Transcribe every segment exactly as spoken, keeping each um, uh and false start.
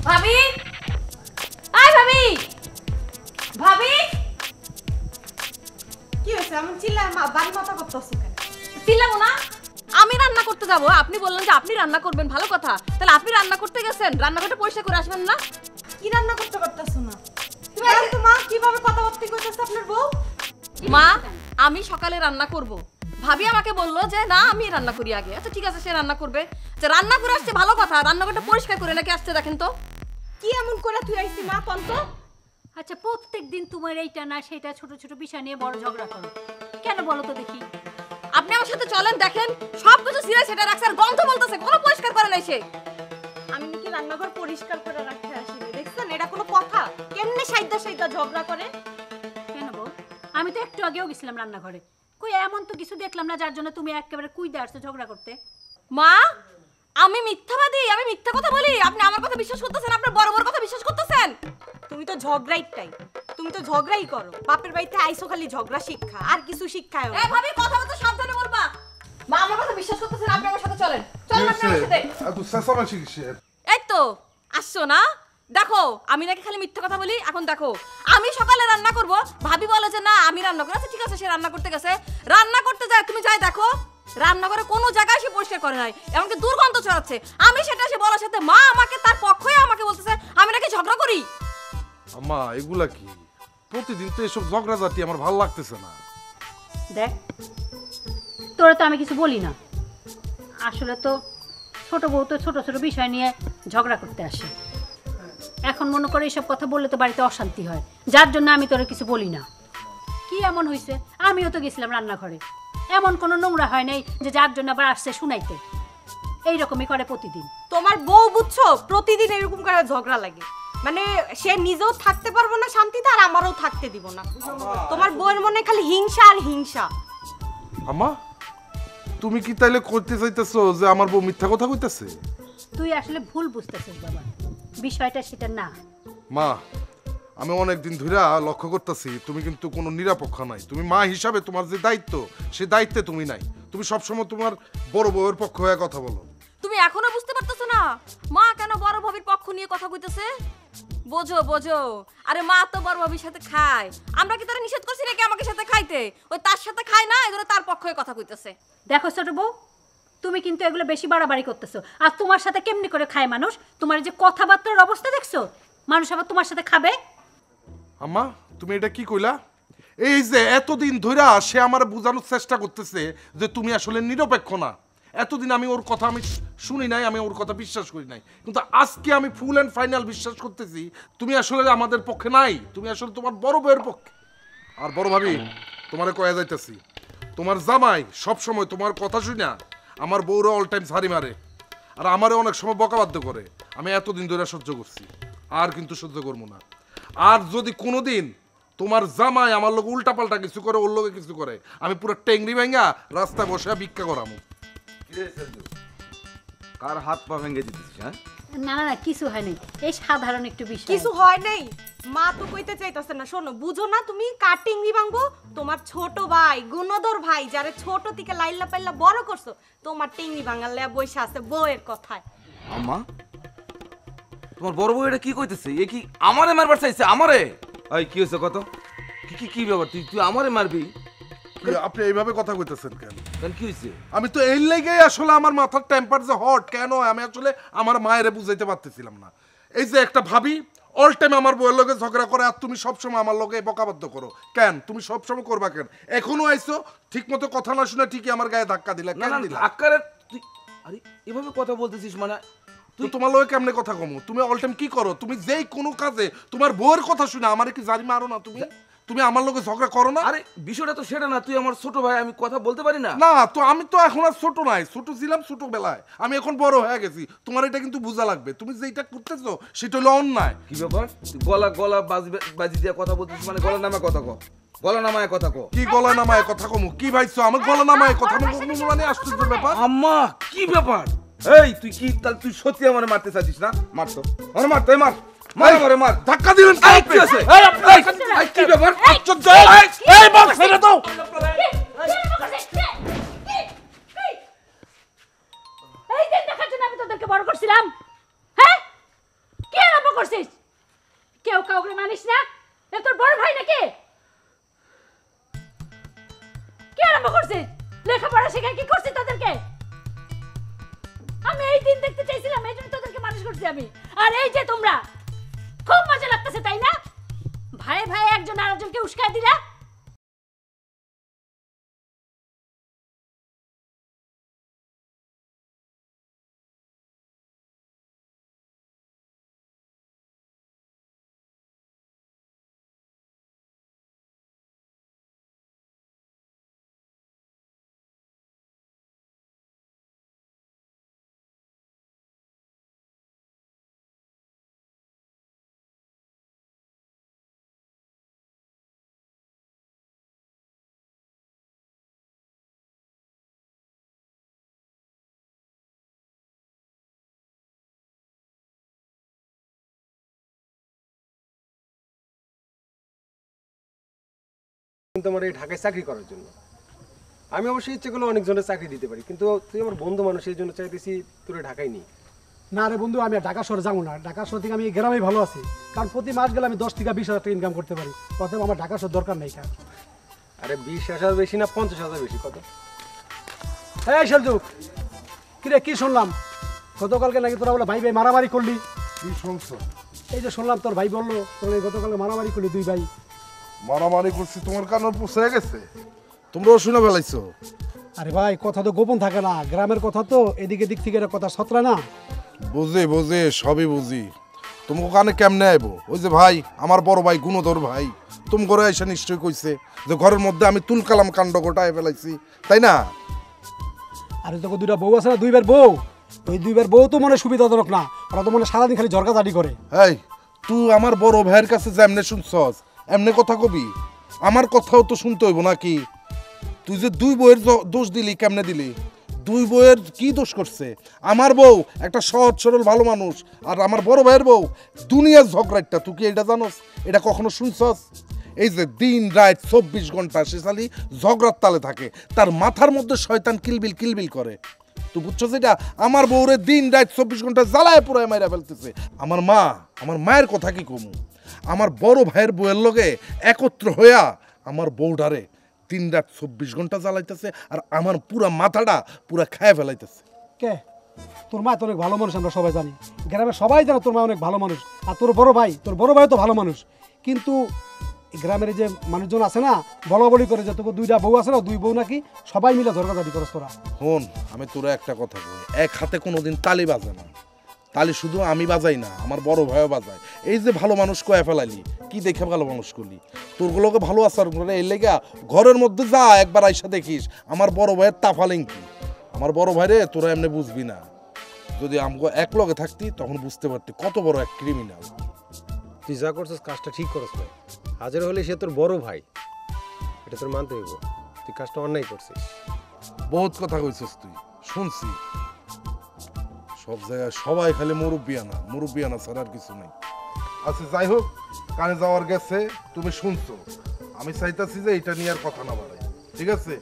ভাবি, আয় ভাবি, ভাবি কি হয়েছে? আমি চিল্লা বাড়ি মাথা করতেছি কেন? চিল্লাবো না, আমি রান্না করতে যাবো। আপনি বললেন যে আপনি রান্না করবেন, ভালো কথা। তাহলে আপনি রান্না করতে গেছেন, রান্নাঘরটা পরিষ্কার করে আসবেন না? কি রান্না করতে করতেছ না তুমি? আর তো মা কিভাবে কথাবার্তা কইতেছে আপনার বউ? মা, আমি সকালে রান্না করব। ভাবি আমাকে বললো যে না আমি রান্না করি আগে। আচ্ছা ঠিক আছে, সে রান্না করবে। যে রান্না করে আসছে ভালো কথা, রান্নাঘরটা পরিষ্কার করে নাকি আসছে দেখেন তো। কি এমন করে তুই আইছি মা কোন তো? আচ্ছা প্রত্যেকদিন তোমার এইটা না সেটা ছোট ছোট বিষয় নিয়ে বড় ঝগড়া করো কেন বলো তো দেখি? আপনি আমার সাথে চলেন, দেখেন সবকিছু সিরে সেটা রাখছে আর গন্ধ বলতেছে, কোনো পরিষ্কার করে নাই সে। আমি নাকি রান্নাঘর পরিষ্কার করে রাখতে আসিনি, দেখছেন? এটা কোনো কথা? কেমনে সাইদা সাইদা ঝগড়া করে? কেন বল? আমি তো একটু আগেও গেছিলাম রান্নাঘরে, কই এমন তো কিছু দেখলাম না যার জন্য তুমি একেবারে কুইদে আসছো ঝগড়া করতে। মা, আমি মিথ্যাবাদী? আমি মিথ্যা কথা বলি? আপনি আমার কথা বিশ্বাস করতেছেন? আপনার বড় বড় কথা বিশ্বাস করতেছেন? তুমি তো ঝগড়াইটাই, তুমি তো ঝগড়াই করো। বাপের বাড়িতে আইসো খালি ঝগড়া শিক্ষা, আর কিছু শিক্ষায় এ ভাবি, কথা বলতে সাবধানে বলবা। মা আমার কথা বিশ্বাস করতেছেন, আপনি আমার সাথে চলেন। চলেন আপনি আমার সাথে। এত চেঁচামেচি কিসের? এই তো আসছো না? দেখো আমি নাকি খালি মিথ্যা কথা বলি। এখন দেখো আমি সকালে রান্না করব, ভাবি বলে যে না আমি রান্না করব। আচ্ছা ঠিক আছে, সে রান্না করতে গেছে। রান্না করতে যায়, তুমি যাই দেখো রান্নাঘরে কোনো জায়গায় সে পরিষ্কার করে নাই, এমনকি দুর্গন্ধ ছড়াচ্ছে। আমি সেটা এসে বলার সাথে মা আমাকে তার পক্ষে আমাকে বলতেছে আমি নাকি ঝগড়া করি। আম্মা এগুলা কি? প্রতিদিন তো এসব ঝগড়াঝাটি আমার ভালো লাগতেছে না। দেখ তোরা তো আমি কিছু বলি না, আসলে তো ছোট বউ তো ছোট ছোট বিষয় নিয়ে ঝগড়া করতে আসে। এখন মনে করে এইসব কথা বললে তো বাড়িতে অশান্তি হয়, যার জন্য আমি তোরা কিছু বলি না। কি এমন হয়েছে? আমিও তো গেছিলাম রান্নাঘরে, এমন কোনো নোংরা হয় নাই যে যার জন্য আবার আসছে শুনাইতে। এইরকমই করে প্রতিদিন। তোমার বউ বুঝছো প্রতিদিন এরকম করে ঝগড়া লাগে, মানে সে নিজেও থাকতে পারবো না শান্তিতে, আর আমারও থাকতে দিব না। তোমার বউয়ের মনে খালি হিংসা আর হিংসা। আম্মা তুমি কি তাইলে করতে চাইতেছো যে আমার বউ মিথ্যা কথা কইতেছে? তুই আসলে ভুল বুঝতেছিস বাবা, বিষয়টা সেটা না। মা আমি অনেকদিন ধরে লক্ষ্য করতেছি তুমি কিন্তু কোনো নিরপেক্ষ নাই। তুমি মা হিসাবে তোমার যে দায়িত্ব সে দায়িত্বে তুমি নাই। তুমি সবসময় তোমার বড় বউয়ের পক্ষ হয়ে কথা বলো। তুমি এখনো বুঝতে পারতেছো না মা কেন বড় ভাবির পক্ষ নিয়ে কথা কইতেছে? বোঝো বোঝো, আরে মা তো বড় ভাবির সাথে খায়, আমরা কি তারা নিষেধ করছি নাকি আমাকে সাথে খাইতে? ওই তার সাথে খায় না, এগুলো তার পক্ষ হয়ে কথা কইতেছে। দেখো ছোট বউ, তুমি কিন্তু এগুলো বেশি বাড়াবাড়ি করতেছো। আর তোমার সাথে কেমনি করে খায় মানুষ? তোমার যে কথাবার্তার অবস্থা দেখছো, মানুষ আবার তোমার সাথে খাবে? আম্মা তুমি এটা কি কইলা? এই যে এতদিন ধরে সে আমার বোঝানোর চেষ্টা করতেছে যে তুমি আসলে নিরপেক্ষ না। এতদিন আমি ওর কথা আমি শুনি নাই, আমি ওর কথা বিশ্বাস করি নাই, কিন্তু আজকে আমি ফুল অ্যান্ড ফাইনাল বিশ্বাস করতেছি তুমি আসলে আমাদের পক্ষে নাই, তুমি আসলে তোমার বড় বউয়ের পক্ষে। আর বড় ভাবি তোমারে কয়া যাইতেছি, তোমার জামাই সব সময় তোমার কথা শুনা আমার বউরে অল টাইম সারি মারে, আর আমারে অনেক সময় বকাবাধ্য করে। আমি এতদিন ধরে সহ্য করছি, আর কিন্তু সহ্য করবো না। আর যদি কোনোদিন তোমার জামাই আমার লোক উল্টা পাল্টা কিছু করে, ওর লোকে কিছু করে, আমি পুরো টেংরি ভাঙা রাস্তায় বসে ভিক্ষা করামু। কার হাত পা ভেঙে দিতেছিস? হ্যাঁ না না না কিছু হয় নাই, এই সাধারণ একটু বিষয়। কিছু হয় নাই মা তো কইতে চাইতাছে না। শোনো, বুঝো না তুমি কাটিংরি ভাঙবো? তোমার ছোট ভাই গুণধর ভাই যারে ছোট থেকে লাইল্লা পাইল্লা বড় করছো, তোমার টিংরি ভাঙার লেয়া বসে আছে বউয়ের কথায়। আম্মা তোমার বড় বউ এটা কি কইতেছে? এ কি আমারে মারবার চাইছে? আমারে? এই কি হইছে কত? কি কি কি ব্যাপার? তুই তুই আমারে মারবি? আপনি এইভাবে কথা কইতেছেন কেন? কেন কি হইছে? আমি তো এই লেগেই আসলে আমার মাথার টেম্পার যে হট কেন আমি আসলে আমার মায়েরে বুঝাইতে পারতেছিলাম না। এই যে একটা ভাবি অল টাইম আমার বউয়ের লগে ঝগড়া করে, আর তুমি সবসময় আমার লগে বকাবাধ্য করো কেন? তুমি সবসময় করবা কেন? এখনো আইছো ঠিক মতো কথা না শুনে ঠিকই আমার গায়ে ধাক্কা দিলা কেন? দিলা আকারে তুই আরে এভাবে কথা বলতেছিস মানে? তুই তোমার লগে কেমনে কথা কমু? তুমি অল টাইম কি করো? তুমি যেই কোনো কাজে তোমার বউয়ের কথা শুনে আমারে কি জারি মারো না? তুমি তুমি আমার লগে ঝগড়া করো না? আরে বিষয়টা তো সেটা না, তুই আমার ছোট ভাই, আমি কথা বলতে পারি না? না তো আমি তো এখন আর ছোট নাই, ছোট ছিলাম ছোট বেলায়, আমি এখন বড় হয়ে গেছি। তোমার এটা কিন্তু বোঝা লাগবে, তুমি যেটা করতেছো সেটা হলো অন্যায়। কি ব্যাপার? তুই গলা গলা বাজি বাজি দিয়ে কথা বলতেছিস মানে? গলা নামায় কথা কো, গলা নামায় কথা কো। কি গলা নামায় কথা কমু? কি ভাইছো আমার গলা নামায় কথা কমু? মানে আশ্চর্য ব্যাপার। আম্মা কি ব্যাপার? এই তুই কি তাহলে তুই সত্যি আমারে মারতে চাচ্ছিস না? মার তো, আমার মার তো, মার মার আমারে মার। ধাক্কা দিলেন এই কি আছে? এই এই কি ব্যাপার? আশ্চর্য। এই বক্স ছেড়ে দাও। এই দিন দেখার জন্য আমি তোদেরকে বড় করছিলাম, হ্যাঁ? কি আরম্ভ করছিস? কেউ কাউকে মানিস না? এ তোর বড় ভাই নাকি? কে আরম্ভ করছিস? লেখাপড়া শেখা কি করছিস তোদেরকে? আমি এই দিন দেখতে চাইছিলাম, এই জন্য তোদেরকে মানুষ করছি আমি। আর এই যে তোমরা, খুব মজা লাগতেছে তাই না? ভাই ভাই একজন আরেকজনকে উস্কায় দিলা। কিন্তু আমার এই ঢাকায় চাকরি করার জন্য আমি অবশ্যই ইচ্ছে করলে অনেকজনের চাকরি দিতে পারি, কিন্তু তুই আমার বন্ধু মানুষ, এই জন্য চাইতেছি তোর ঢাকায় নি। না রে বন্ধু, আমি ঢাকা শহরে যাবো না। ঢাকা শহর থেকে আমি গ্রামেই ভালো আছি, কারণ প্রতি মাস গেলে আমি দশ থেকে বিশ হাজার টাকা ইনকাম করতে পারি। অতএব আমার ঢাকা শহর দরকার নেই। কার আরে বিশ হাজার বেশি না পঞ্চাশ হাজার বেশি? কত? এই সেলজুক, কিরে কি শুনলাম গতকালকে নাকি তোরা বলে ভাই ভাই মারামারি করলি? কি শুনছো? এই যে শুনলাম তোর ভাই বললো তোরা গতকালকে মারামারি করলি দুই ভাই। মারামারি করছি তোমার কানে পৌঁছে গেছে, তোমরাও শুনে ফেলাইছো। আরে ভাই কথা তো গোপন থাকে না, গ্রামের কথা তো এদিকে দিক থেকে কথা ছত্রা না। বুঝি বুঝি সবই বুঝি, তোমাকে কানে কেমনে আইবো? ওই যে ভাই, আমার বড় ভাই গুণধর ভাই, তুমি ঘরে এসে নিশ্চয়ই কইছে যে ঘরের মধ্যে আমি তুলকালাম কাণ্ড গোটায় ফেলাইছি, তাই না? আরে তোকে দুইটা বউ আছে না, দুইবার বউ, ওই দুইবার বউ তো মনে সুবিধাজনক না, ওরা তো মনে সারাদিন খালি ঝরকাঝাটি করে। এই তুই আমার বড় ভাইয়ের কাছে যেমনে শুনছস এমনি কথা কবি, আমার কথাও তো শুনতে হইব নাকি? তুই যে দুই বউয়ের দোষ দিলি, কেমনে দিলি? দুই বউয়ের কি দোষ করছে? আমার বউ একটা সহজ সরল ভালো মানুষ, আর আমার বড় ভাইয়ের বউ দুনিয়ার ঝগড়াটা। তুই কি এটা জানোস? এটা কখনো শুনছস? এই যে দিন রাত চব্বিশ ঘন্টা সে খালি ঝগড়ার তালে থাকে, তার মাথার মধ্যে শয়তান কিলবিল কিলবিল করে। তুই বুঝছস এটা? আমার বউরে দিন রাত চব্বিশ ঘন্টা জ্বালায় পুরায় মাইরা ফেলতেছে। আমার মা, আমার মায়ের কথা কি কমু? আমার বড় ভাইয়ের বউয়ের লগে একত্র হইয়া আমার বউডারে দিন রাত চব্বিশ ঘন্টা জ্বালাইতেছে, আর আমার পুরা মাথাটা পুরা খায় ফেলাইতেছে। কে? তোর মা তো অনেক ভালো মানুষ, আমরা সবাই জানি, গ্রামের সবাই জানে তোর মা অনেক ভালো মানুষ। আর তোর বড় ভাই, তোর বড় ভাই তো ভালো মানুষ, কিন্তু গ্রামের যে মানুষজন আছে না বলা বলি করে যে তোকে দুইটা বউ আছে না, দুই বউ নাকি সবাই মিলে ঝরকাঝাটি করস তোরা। শোন, আমি তোরা একটা কথা কই, এক হাতে কোনোদিন তালি বাজে না। তালি শুধু আমি বাজাই না, আমার বড় ভাইও বাজায়। এই যে ভালো মানুষ কয়ে ফেলাইলি, কি দেখে ভালো মানুষ করলি? তোরগুলোকে ভালো আসার করে এই লেগা ঘরের মধ্যে যা একবার আইসা দেখিস আমার বড় ভাইয়ের তাফালিং কি। আমার বড় ভাইরে তোরা এমনি বুঝবি না, যদি আমগো এক লগে থাকতি তখন বুঝতে পারতি কত বড় এক ক্রিমিনাল। তুই যা করছিস কাজটা ঠিক করছ ভাই, হাজার হলে সে তোর বড় ভাই, এটা তোর মানতে হইব। তুই কাজটা অন্যায় করছিস। বহুত কথা কইছিস তুই, শুনছি। সব জায়গায় সবাই খালি মুরব্বিয়ানা মুরব্বিয়ানা ছাড়া আর কিছু নেই। আচ্ছা যাই হোক, কানে যাওয়ার গেছে, তুমি শুনছো। আমি চাইতাছি যে এটা নিয়ে আর কথা না বাড়াই, ঠিক আছে?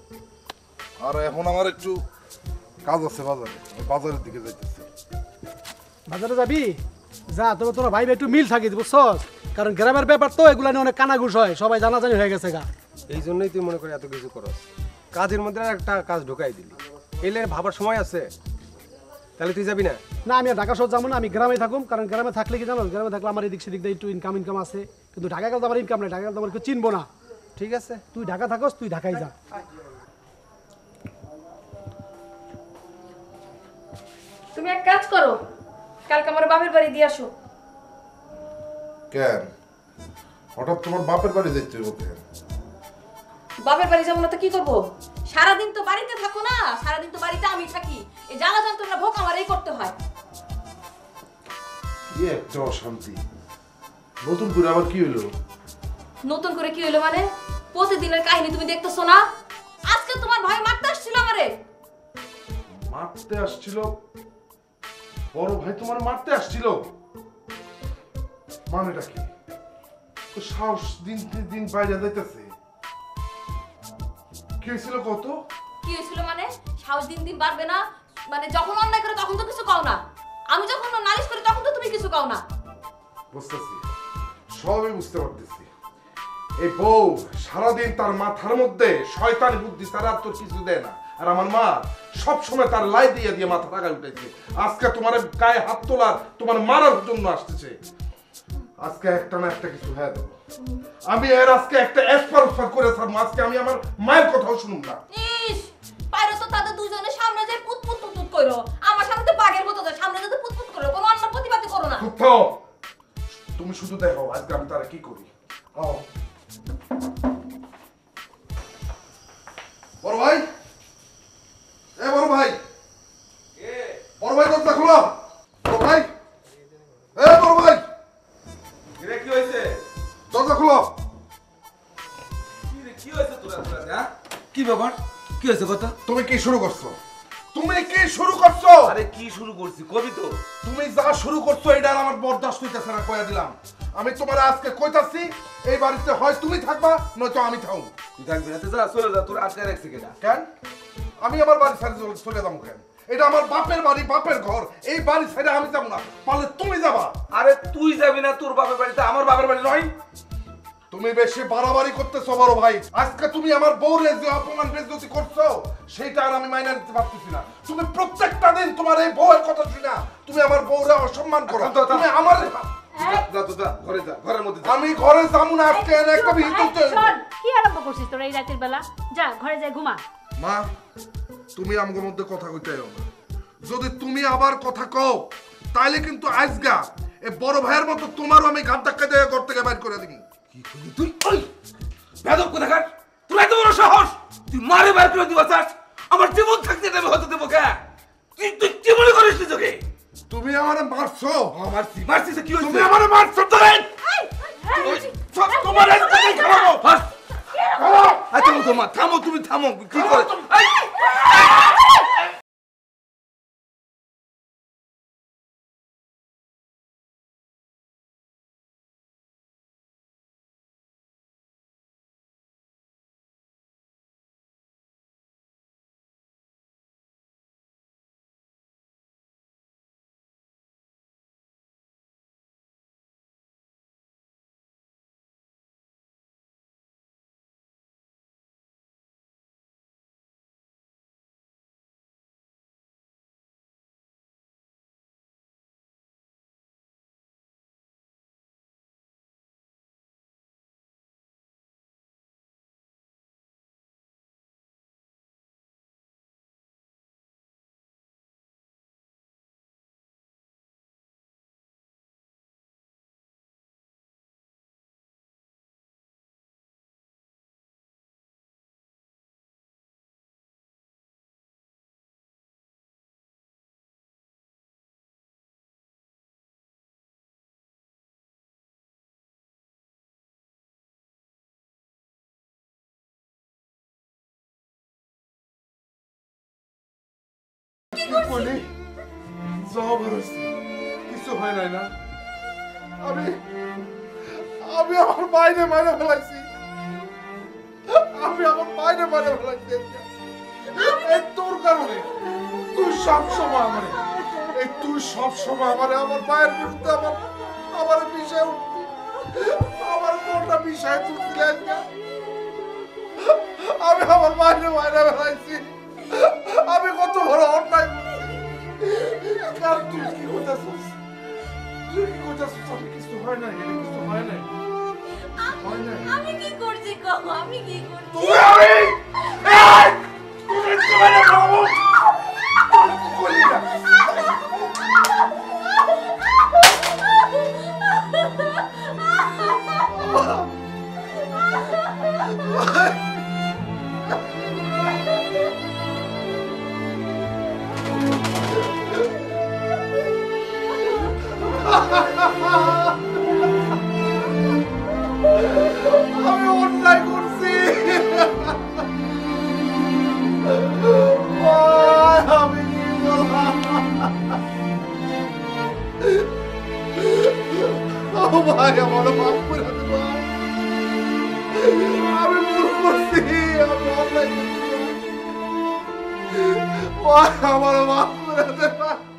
আর এখন আমার একটু কাজ আছে বাজারে, আমি বাজারের দিকে যাইতেছি। বাজারে যাবি? যা, তবে তোরা ভাই ভাই একটু মিল থাকিস, বুঝছস? কারণ গ্রামের ব্যাপার তো, এগুলা নিয়ে অনেক কানাঘুষ হয়, সবাই জানাজানি হয়ে গেছে গা। এই জন্যই তুই মনে করি এত কিছু করস। কাজের মধ্যে আর একটা কাজ ঢুকাই দিলি, এলে ভাবার সময় আছে? তাহলে তুই যাবি না? না, আমি আর ঢাকা শহর যাবো না, আমি গ্রামে থাকুম। কারণ গ্রামে থাকলে কি জানো, গ্রামে থাকলে আমার এদিক সেদিক দিয়ে একটু ইনকাম ইনকাম আছে, কিন্তু ঢাকা গেলে তো আমার ইনকাম নেই, ঢাকা গেলে তো আমার কেউ চিনবো না। ঠিক আছে, তুই ঢাকা থাকস, তুই ঢাকায় যা। তুমি এক কাজ করো, কালকে আমার বাপের বাড়ি দিয়ে আসো। কেন হঠাৎ তোমার বাপের বাড়ি যাইতে হইব কেন? বাপের বাড়ি যাবো না তো কি করবো? সারাদিন তো বাড়িতে থাকো না, সারাদিন তো বাড়িতে আমি থাকি, এই জ্বালা যন্ত্রণা ভোগ আমারই করতে হয়। কি একটা অশান্তি। নতুন করে আবার কি হইলো? নতুন করে কি হইলো মানে? প্রতিদিনের কাহিনী তুমি দেখতেছো না? আজকে তোমার ভাই মারতে আসছিল আমারে। মারতে আসছিল? বড় ভাই তোমার মারতে আসছিল? মানেটা কি? তো সাহস দিন দিন বাইরে যাইতেছে। কি হয়েছিল কত? কি হয়েছিল মানে? সাহস দিন দিন বাড়বে না মানে? যখন অন্যায় করে তখন তো কিছু কও না, আমি যখন নালিশ করি তখন তো তুমি কিছু কও না। বুঝতেছি, সবই বুঝতে পারতেছি। এই বউ সারাদিন তার মাথার মধ্যে শয়তানি বুদ্ধি ছাড়া আর তোর কিছু দেয় না। আর আমার মা সব সময় তার লাই দিয়ে দিয়ে মাথা টাকা উঠেছে। আজকে তোমার গায়ে হাত তোলার, তোমার মারার জন্য আসতেছে। আজকে একটা না একটা কিছু হয়ে দেবো আমি। এর আজকে একটা এসপার উসপার করে ছাড়বো। আজকে আমি আমার মায়ের কথাও শুনুন না। ইস, পাইরো তো তাদের দুজনের সামনে যে পুতপুত পুতপুত কইরো, আমার সামনে তো বাঘের মতো যায়, সামনে যদি পুতপুত করো, কোনো অন্য প্রতিবাদই করো না। কোথাও তুমি শুধু দেখো আজকে আমি তারা কি করি। আও বড় ভাই, এ বড় ভাই, কে বড় ভাই দরজা খোলো। বড় ভাই, এ বড় ভাই, রে কি হইছে? দরজা খোলো। কি রে কি হইছে তোরা তোরা হ্যাঁ? কি ব্যাপার? কি হইছে কথা? তুমি কি শুরু করছো? তুমি কি শুরু করছো? আরে কি শুরু করছি কবি তো। তুমি যা শুরু করছো এটা আর আমার বরদাস্ত হইতেছে না, কইয়া দিলাম। আমি তোমার আজকে কইতাছি এই বাড়িতে হয় তুমি থাকবা নয়তো আমি থাকব। তুই থাকবি না, তুই যা চলে যা, তোর আটকে রাখছে কেডা? কেন আমি আমার বাড়ি ছেড়ে চলে- চলে যাবো কেন? এটা আমার বাপের বাড়ি, বাপের ঘর। এই বাড়ি ছেড়ে আমি যাবো না, পারলে তুমি যাবা। আরে তুই যাবি না তোর বাপের বাড়িতে, আমার বাপের বাড়ি নয়। তুমি বেশি বাড়াবাড়ি করতেছো বড় ভাই। আজকে তুমি আমার বউরে যে অপমান বেজ্জতি করছো সেটা আর আমি মাইনে নিতে পারতেছি না। তুমি প্রত্যেকটা দিন তোমার এই বউয়ের কথা শুনা তুমি আমার বউরে অসম্মান করো। থাম তো, থাম। তুমি আমার যা, যা তো যা, ঘরে যা, ঘরের মধ্যে যা। আমি ঘরে যাবো না আজকে, এনে একটা বিহিত করতে হইবে। শোন, কি আরম্ভ করছিস তোরা এই রাতের বেলা? যা ঘরে যাই ঘুমা। মা তুমি আমগোর মধ্যে কথা কইতে আইও না। যদি তুমি আবার কথা কও তাইলে কিন্তু আজগা এই বড় ভাইয়ের মতো তোমারও আমি ঘাট ধাক্কা দিয়ে ঘর থেকে বাইর করে দিব। কি করলি তুই? ওই বেদব কোথাকার, তোর এত বড় সাহস! তুই মারে বার করে দিবা চাস? আমার জীবন থাকতে দেবে হতে দেবো কে? তুই তুই কি মনে করিস নিজকে? তুমি আমারে মারছো। আমার সি মারছিস কি হইছে? তুমি আমারে মারছো তো রে। সব তোমার এই কথাই খাবো। ফাস আই থামো তোমা, থামো তুমি থামো। কি করে? এই! কি করলি? সব হয়েছে, কিছু হয় নাই না? আমি আমি আমার বাইরে মারে ফেলাইছি। আমি আমার বাইরে মারে ফেলাইছি। এই তোর কারণে তুই সব সময় আমারে এই তুই সব সময় আমারে আমার মায়ের বিরুদ্ধে আমার আমার বিষয় উঠতি, আমার মোটা বিষয় তুলছিল। আমি আমার বাইরে মারে ফেলাইছি। আমি কত বড় অন্যায় করছি। আর তুই কি করতেছিস? তুই কি করতেছিস? আমি কিছু হয় নাই, এটা কিছু হয় নাই, হয় নাই। আমি কি করছি কহ? আমি কি করছি? তুই আমি এই তুই কি মানে বাবু? তুই কি করলি না? আমি অন্যায় করছি। আমি কি করলাম? ও ভাই আমার মাফ করে দে ভাই। আমি ভুল করছি, আমি অন্যায় করছি ভাই। আমার মাফ করে দে ভাই।